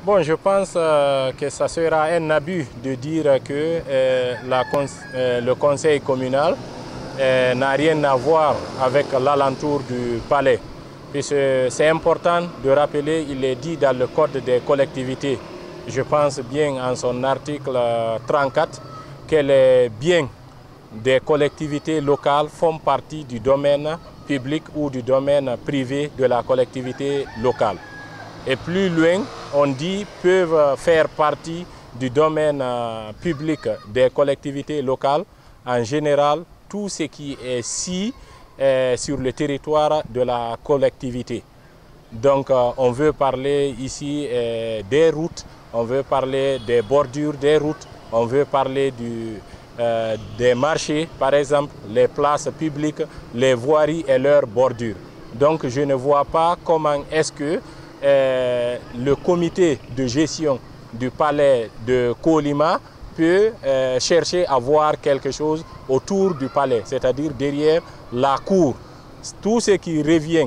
Bon, je pense que ça sera un abus de dire que le conseil communal n'a rien à voir avec l'alentour du palais. C'est important de rappeler, il est dit dans le Code des collectivités, je pense bien en son article 34, que les biens des collectivités locales font partie du domaine public ou du domaine privé de la collectivité locale. Et plus loin, on dit peuvent faire partie du domaine public des collectivités locales. En général, tout ce qui est sur le territoire de la collectivité. Donc on veut parler ici des routes, on veut parler des bordures des routes, on veut parler des marchés, par exemple, les places publiques, les voiries et leurs bordures. Donc je ne vois pas comment est-ce que le comité de gestion du palais de Kolima peut chercher à voir quelque chose autour du palais, c'est-à-dire derrière la cour. Tout ce qui revient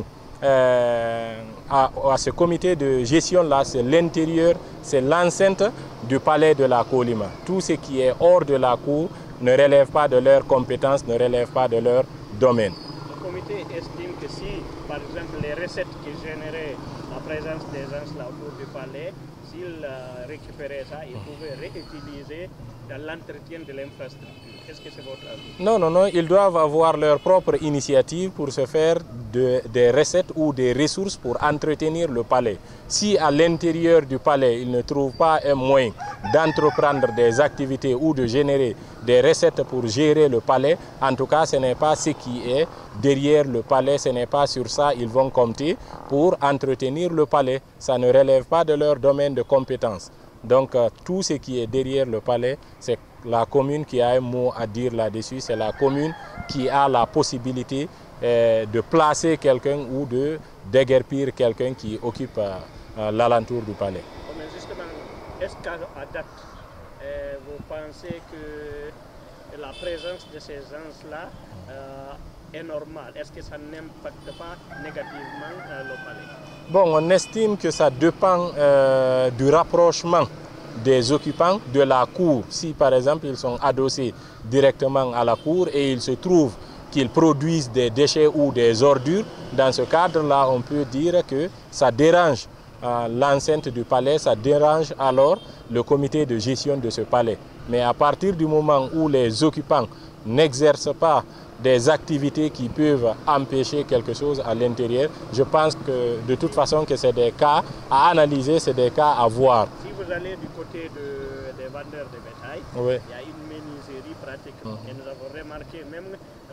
à ce comité de gestion-là, c'est l'intérieur, c'est l'enceinte du palais de la Kolima. Tout ce qui est hors de la cour ne relève pas de leurs compétences, ne relève pas de leur domaine. Le comité estime que si, par exemple, les recettes qui généraient la présence des gens là autour du palais, s'ils récupéraient ça, ils pouvaient réutiliser dans l'entretien de l'infrastructure. Est-ce que c'est votre avis? Non, non, non, ils doivent avoir leur propre initiative pour se faire des recettes ou des ressources pour entretenir le palais. Si à l'intérieur du palais, ils ne trouvent pas un moyen d'entreprendre des activités ou de générer des recettes pour gérer le palais, en tout cas, ce n'est pas ce qui est derrière le palais, ce n'est pas sur ça qu'ils vont compter pour entretenir le palais. Ça ne relève pas de leur domaine de compétences. Donc tout ce qui est derrière le palais, c'est la commune qui a un mot à dire là-dessus. C'est la commune qui a la possibilité de placer quelqu'un ou de déguerpir quelqu'un qui occupe l'alentour du palais. Mais justement, est-ce qu'à date, vous pensez que la présence de ces gens-là est normale? Est-ce que ça n'impacte pas négativement le palais? Bon, on estime que ça dépend du rapprochement des occupants de la cour. Si par exemple ils sont adossés directement à la cour et il se trouve qu'ils produisent des déchets ou des ordures, dans ce cadre-là, on peut dire que ça dérange l'enceinte du palais, ça dérange alors le comité de gestion de ce palais. Mais à partir du moment où les occupants n'exercent pas des activités qui peuvent empêcher quelque chose à l'intérieur, je pense que de toute façon que c'est des cas à analyser, c'est des cas à voir. Si vous allez du côté des vendeurs de bétail, oui, il y a une menuiserie pratiquement. Et nous avons remarqué même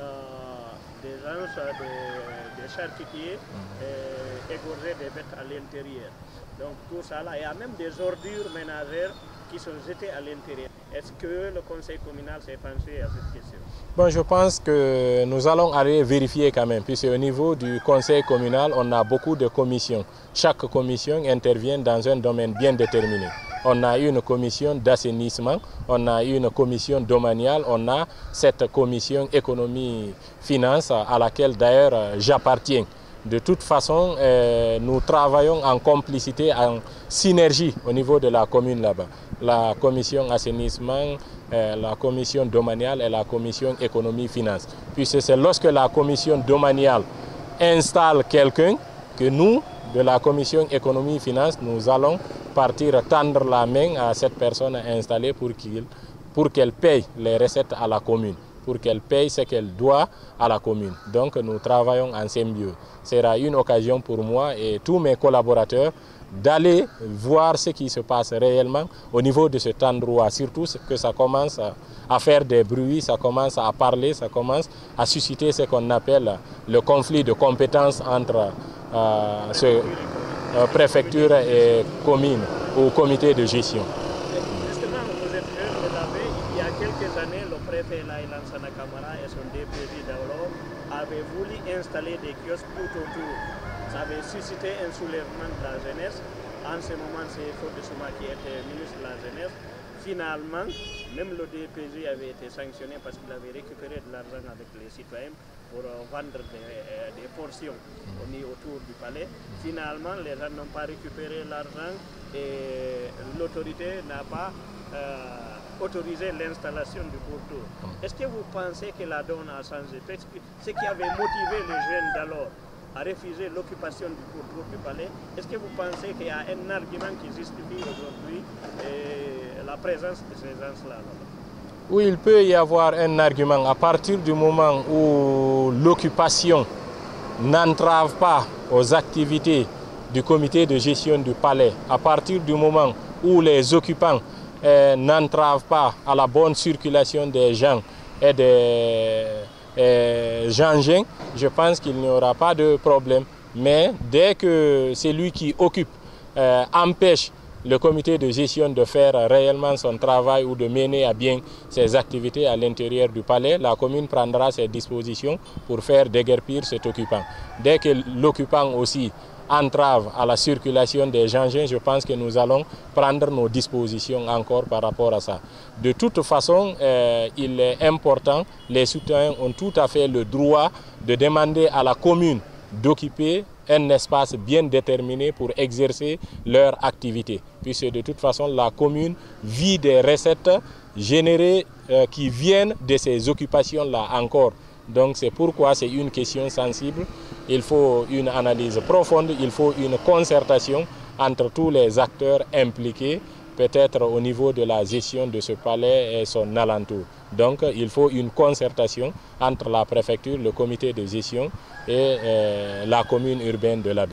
des gens, des charcutiers égorger des bêtes à l'intérieur. Donc tout ça là, il y a même des ordures ménagères qui sont jetées à l'intérieur. Est-ce que le conseil communal s'est penché à cette question? Bon, je pense que nous allons aller vérifier quand même, puisque au niveau du conseil communal, on a beaucoup de commissions. Chaque commission intervient dans un domaine bien déterminé. On a une commission d'assainissement, on a une commission domaniale, on a cette commission économie-finance à laquelle d'ailleurs j'appartiens. De toute façon, nous travaillons en complicité, en synergie au niveau de la commune là-bas. La commission assainissement, la commission domaniale et la commission économie-finance. Puisque c'est lorsque la commission domaniale installe quelqu'un que nous, de la commission économie-finance, nous allons partir tendre la main à cette personne installée pour qu'elle paye les recettes à la commune, pour qu'elle paye ce qu'elle doit à la commune. Donc nous travaillons en symbiose. Ce sera une occasion pour moi et tous mes collaborateurs d'aller voir ce qui se passe réellement au niveau de cet endroit, surtout que ça commence à faire des bruits, ça commence à parler, ça commence à susciter ce qu'on appelle le conflit de compétences entre préfecture et commune ou comité de gestion. Justement, vous êtes jeune, vous avez, il y a quelques années, le préfet Laïlan Sana Kamara et son DPG d'Aolo avaient voulu installer des kiosques tout autour. Ça avait suscité un soulèvement de la jeunesse. En ce moment, c'est Fodé Souma qui était ministre de la jeunesse. finalement, même le DPG avait été sanctionné parce qu'il avait récupéré de l'argent avec les citoyens pour vendre des portions autour du palais. Finalement, les gens n'ont pas récupéré l'argent et l'autorité n'a pas autorisé l'installation du pourtour. Est-ce que vous pensez que la donne a changé? Ce qui avait motivé les jeunes d'alors à refuser l'occupation du pourtour du palais, est-ce que vous pensez qu'il y a un argument qui justifie aujourd'hui la présence de ces gens-là? Oui, il peut y avoir un argument à partir du moment où l'occupation n'entrave pas aux activités du comité de gestion du palais, à partir du moment où les occupants n'entravent pas à la bonne circulation des gens et des engins, je pense qu'il n'y aura pas de problème. Mais dès que celui qui occupe empêche le comité de gestion de faire réellement son travail ou de mener à bien ses activités à l'intérieur du palais, la commune prendra ses dispositions pour faire déguerpir cet occupant. Dès que l'occupant aussi entrave à la circulation des engins, je pense que nous allons prendre nos dispositions encore par rapport à ça. De toute façon, il est important, les citoyens ont tout à fait le droit de demander à la commune d'occuper un espace bien déterminé pour exercer leur activité. Puisque de toute façon, la commune vit des recettes générées qui viennent de ces occupations-là encore. Donc c'est pourquoi c'est une question sensible. Il faut une analyse profonde, il faut une concertation entre tous les acteurs impliqués, peut-être au niveau de la gestion de ce palais et son alentour. Donc il faut une concertation entre la préfecture, le comité de gestion et la commune urbaine de la